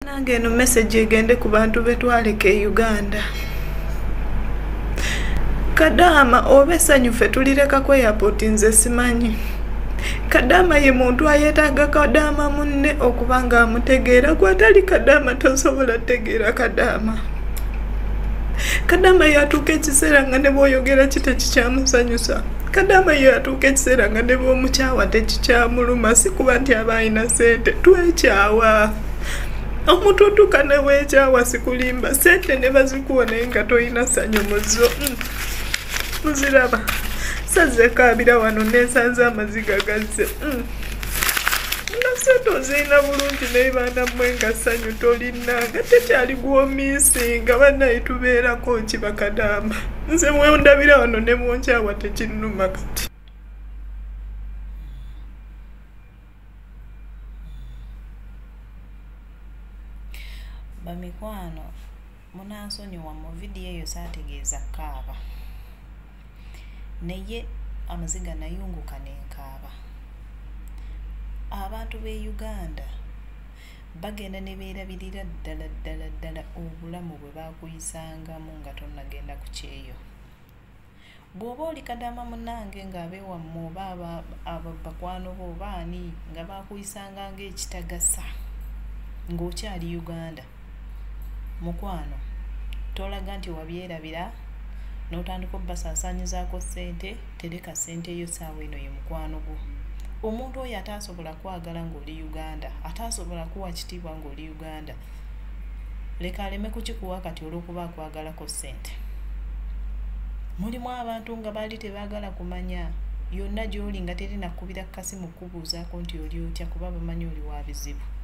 nange eno message egende ku bantu betwaleke Uganda. Kadama obesanyufe tulireka ku airport nze simanyi. Kadama ye muntu ayetaaga Kadama munne okubanga amutegeera gwatali Kadama tosobola tegeera Kadama. Kadama yatuuka ekiseera nga ne bw'oyogera kitekikyamusanyusa. Kadama yatuuka ekiseera nga ne bw'omukyawa tekikyamuluma si kuba nti aba alina ssente twekyawa. Omuntu otuuka ne weekyawa sikulimba ssente ne bazikuwa naye nga toyina ssanyu muzo. Muziraba saze kabira wano nesanze amaziga gazze. Nga ssente ozirina bulungi naye baana mmwe nga ssanyu tolina nga tekyali gw'omisi nga bannaye tubeerako kiba Kadama. Nze mwendabira wano ne bwonkyawa tekinnuma kati. Bamikwano munansonyiwa mu vidiyo eyo saategeeza kaaba. Naye amaziga nayunguka nenkaaba. Abantu b'e Uganda bagenda ne beerabirira ddala obulamu bwe baakuyisangamu nga tonnagenda ku kyeyo. Bw'oba oli Kadama munnange ng'abeewamwe oba bakwano bo oba ani nga baakuyisanga ng'ekitagasa ng'okyali Uganda, mukwano tolaga nti wabyerabira n'otandika obbasaasaanyizaako ssente, tereka ssente eyo saawa eno ye mukwano gwo. Omuntu oyo ataasobola kwagala ng'oli Uganda, ataasobola kuwa kitiibwa ng'oli Uganda, leka aleme kukikuwa kati olw'okuba akwagalako ssente. Mulimu abantu nga baali tebaagala kumanya yonna gy'oli nga teri nakubira kasimu kubuuzaako nti oli otya kuba bamanyi oli wa bizibu.